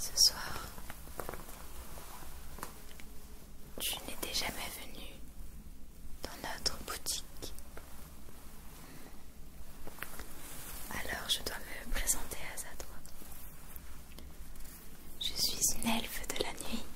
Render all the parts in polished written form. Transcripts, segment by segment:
Ce soir, tu n'étais jamais venu dans notre boutique. Alors je dois me présenter à toi. Je suis une elfe de la nuit.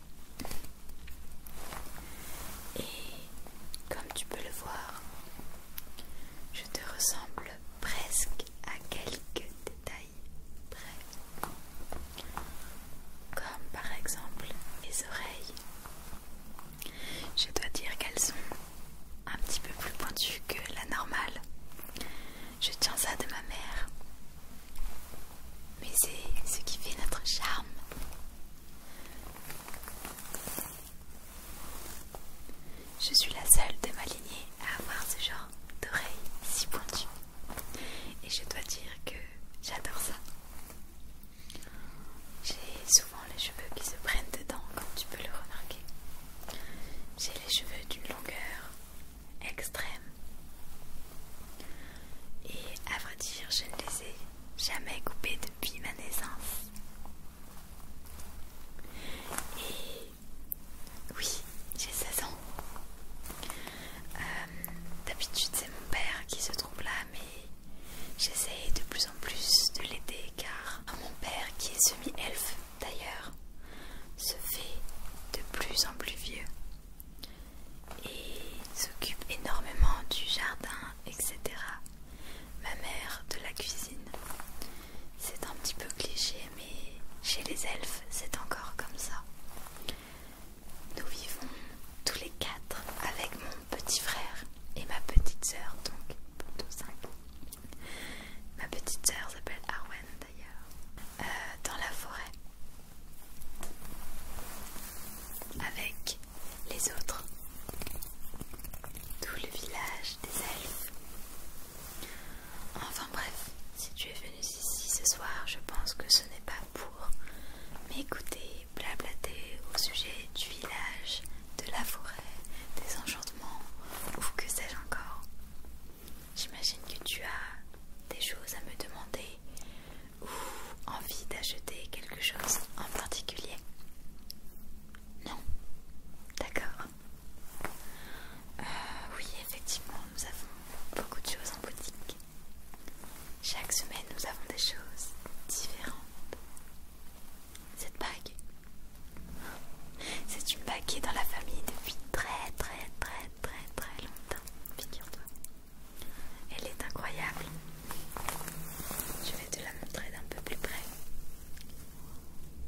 Et comme tu peux le voir, je te ressemble presque à quelques détails près. Comme par exemple les oreilles. Je dois dire qu'elles sont un petit peu plus pointues que la normale. Je tiens ça de ma mère. Mais c'est ce qui fait notre charme. Je suis la seule de ma lignée à avoir ce genre d'oreilles si pointues. Et je dois dire que j'adore ça. J'ai souvent les cheveux qui se prennent dedans, comme tu peux le remarquer. J'ai les cheveux d'une longueur extrême. Et à vrai dire, je ne les ai jamais coupés depuis ma naissance. Et oui, j'ai 16 ans. D'habitude, c'est mon père qui se trouve là, mais j'essaie de plus en plus de l'aider car mon père, qui est semi-elfe d'ailleurs, se fait de plus en plus vieux et s'occupe énormément du jardin, etc. Ma mère de la cuisine. C'est un petit peu cliché, mais chez les elfes, c'est encore comme ça. Nous vivons tous les quatre avec mon petit frère et ma petite sœur, donc plutôt 5. Ma petite sœur s'appelle Arwen d'ailleurs, dans la forêt, avec les autres, tout le village des elfes. Enfin bref, si tu es venu ici ce soir, je pense que ce n'est pas pour m'écouter blablater au sujet du village, de la forêt, des enchantements ou que sais-je encore. J'imagine que tu as des choses à me demander ou envie d'acheter quelque chose en particulier. Non? D'accord. Oui, effectivement, nous avons beaucoup de choses en boutique. Chaque semaine, nous avons des choses différentes. Cette bague, c'est une bague qui est dans la famille depuis très longtemps, figure-toi. Elle est incroyable. Je vais te la montrer d'un peu plus près.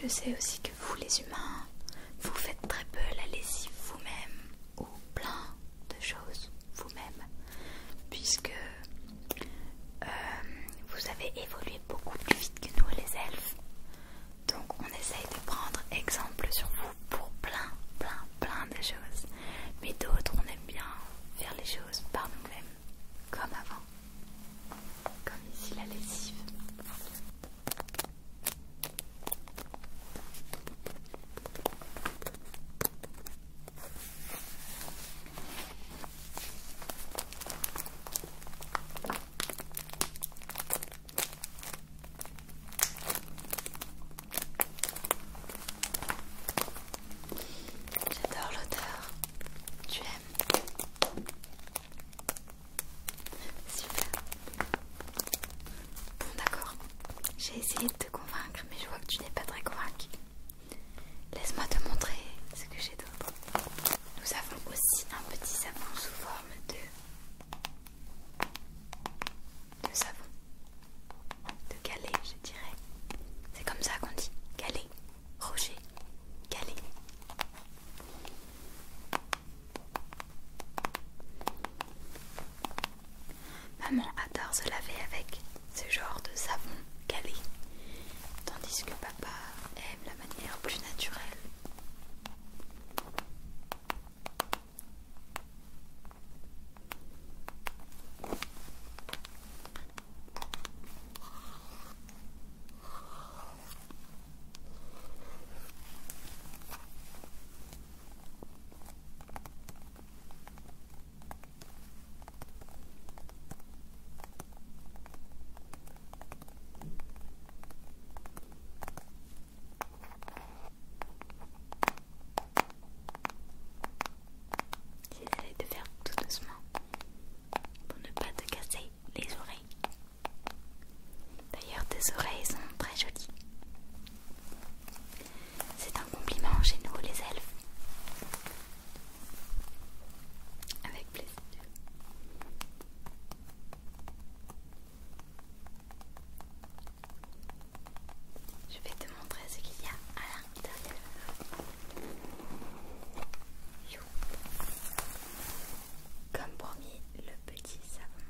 Je sais aussi que vous les humains, vous faites très peu la lessive vous-même ou plein de choses vous-même, puisque vous avez évolué beaucoup plus vite que nous les elfes. Donc on essaye de prendre exemple sur vous pour plein de choses. Mais d'autres, on aime bien faire les choses par nous-mêmes, comme avant. Comme ici la lessive. J'adore l'odeur. Tu aimes? Super. Bon d'accord, j'ai essayé de te convaincre, mais je vois que tu n'es pas très convaincu. Laisse-moi te montrer ce que j'ai d'autre. Nous avons aussi un petit savon sous forme de savon, de galet je dirais. C'est comme ça qu'on dit, galet, rocher, galet. Maman adore se laver avec ce genre de savon galet, tandis que papa aime la manière plus naturelle. J'essaie de faire tout doucement pour ne pas te casser les oreilles. D'ailleurs, tes oreilles sont très jolies. C'est un compliment chez nous les elfes. Avec plaisir. Je vais te montrer ce qu'il y a à l'intérieur. Comme promis, le petit savon.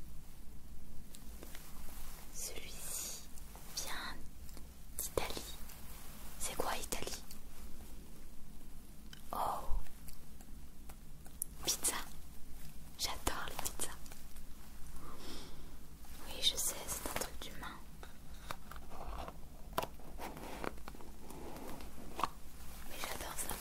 Celui-ci vient d'Italie. C'est quoi Italie? Oh, pizza. J'adore les pizzas. Oui, je sais, c'est un truc d'humain. Mais j'adore ça.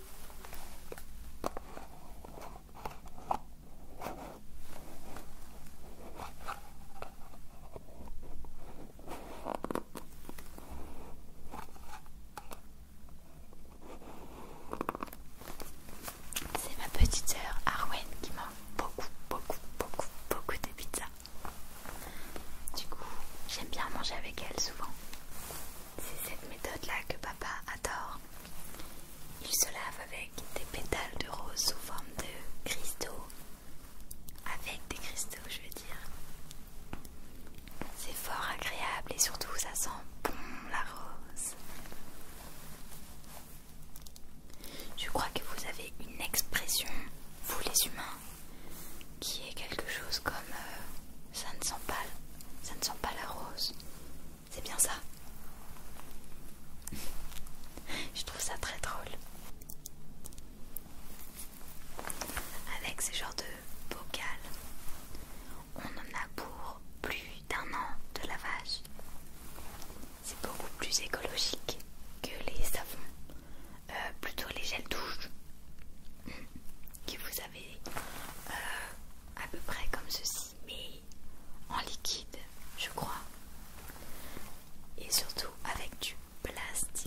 C'est ma petite sœur Arwen qui mange beaucoup de pizza. Du coup, j'aime bien manger avec elle souvent. C'est cette méthode-là que papa adore. Il se lave avec des pétales de rose sous forme de cristaux. Avec des cristaux, je veux dire. C'est fort agréable et surtout ça sent bon la rose. Je crois que vous avez une expression, vous les humains, qui est quelque chose comme ça ne sent pas la rose. C'est bien ça. Je trouve ça très drôle. Avec ce genre de bocal, on en a pour plus d'1 an de lavage. C'est beaucoup plus écologique que les savons, plutôt les gels douche que vous avez à peu près comme ceci, mais en liquide, je crois. Et surtout avec du plastique.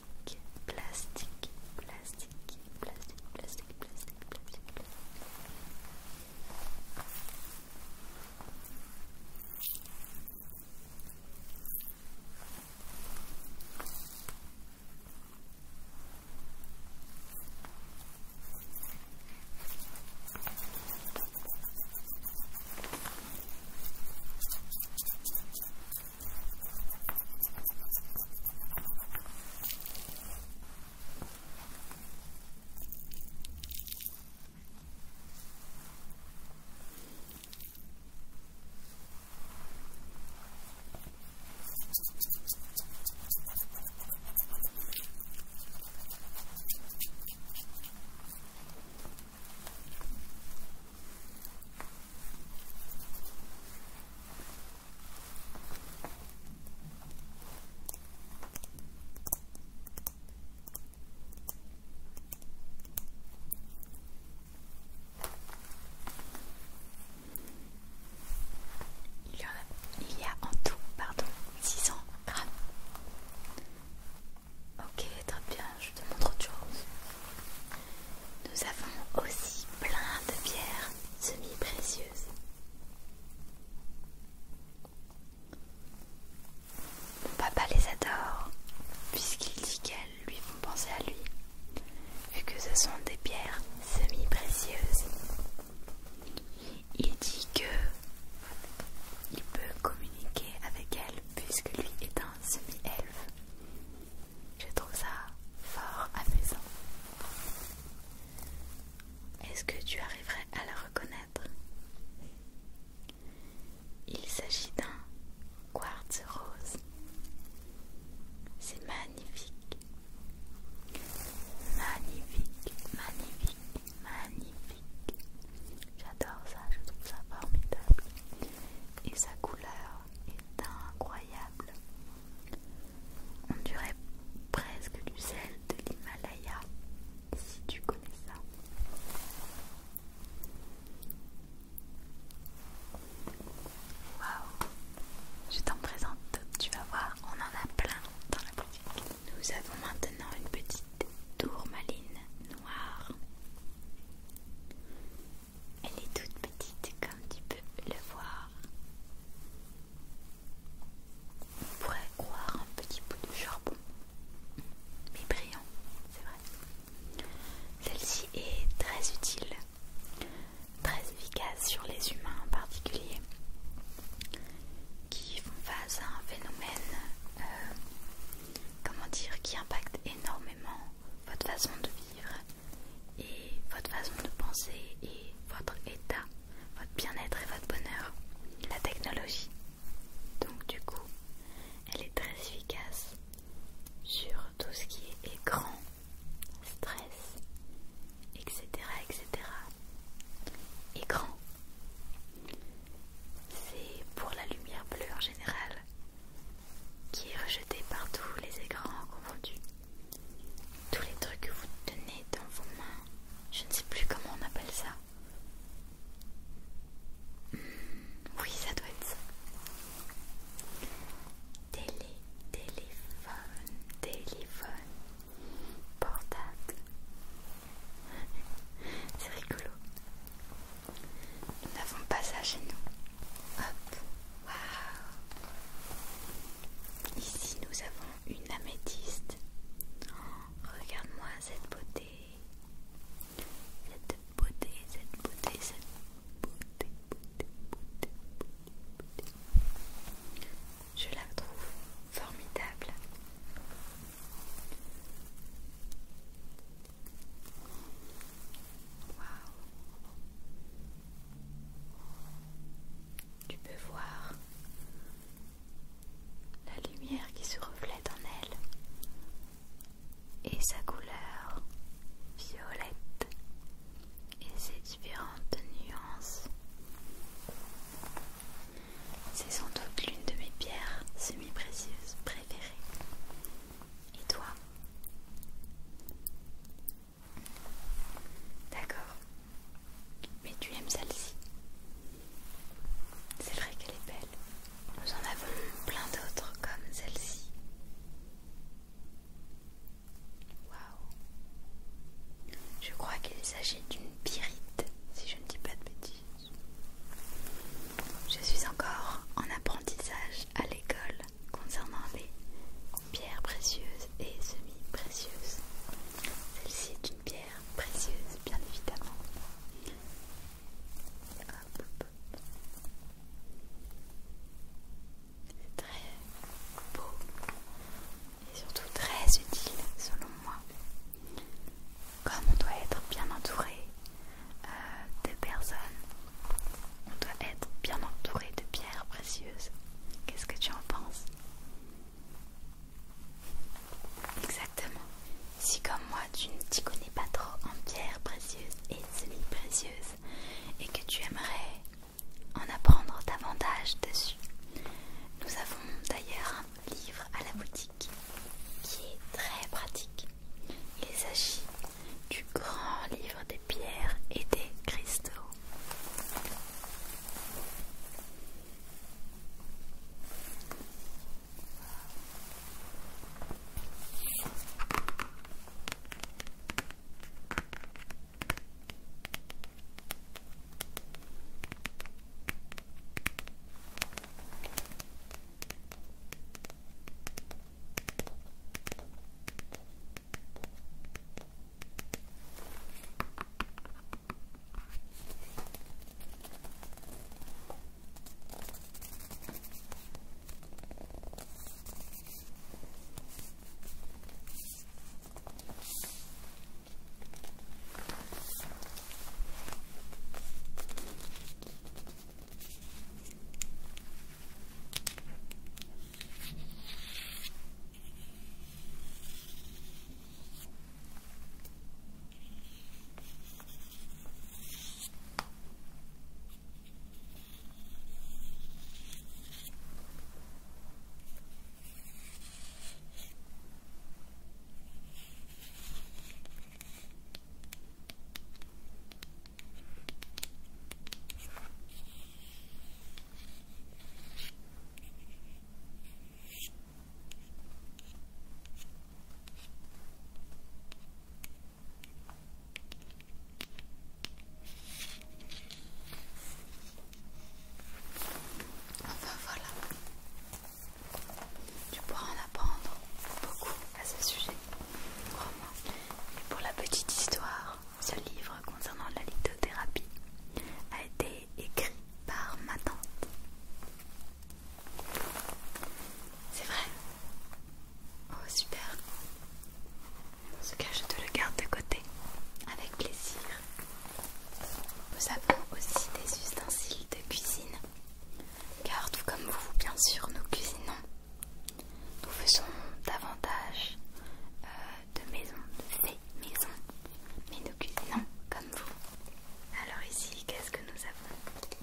aussi des ustensiles de cuisine, car tout comme vous, bien sûr, nous cuisinons. Nous faisons davantage de maison, de fait maison, mais nous cuisinons comme vous. Alors ici, qu'est-ce que nous avons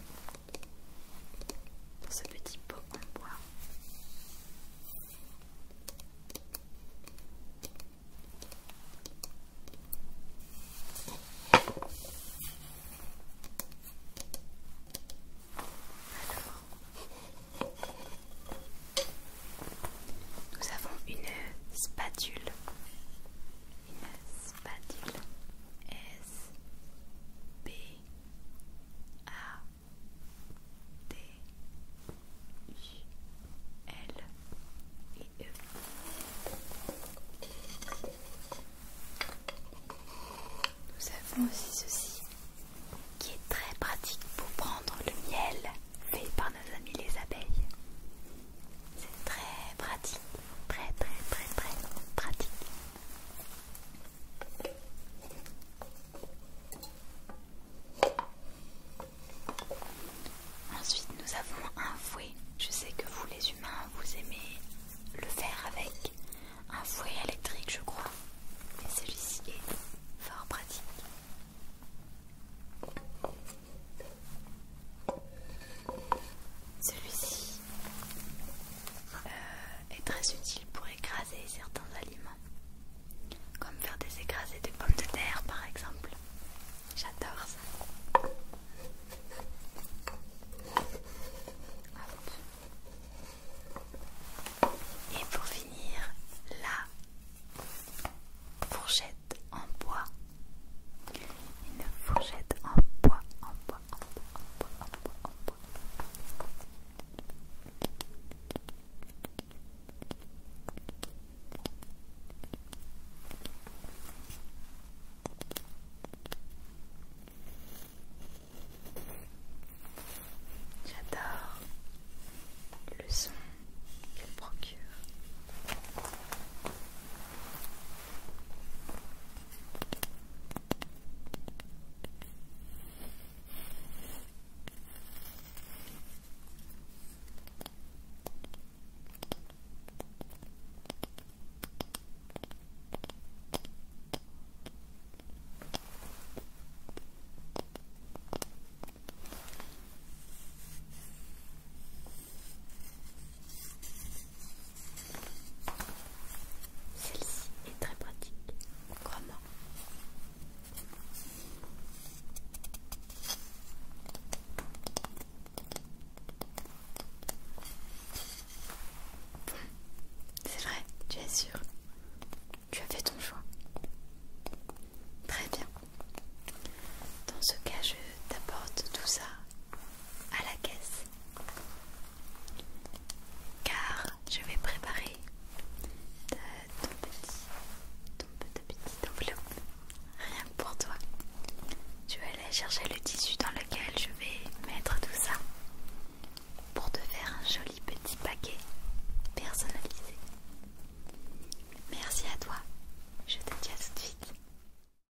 dans ce petit pot en bois? Nous avons une spatule. Une spatule. S P A T U L et E. Nous avons aussi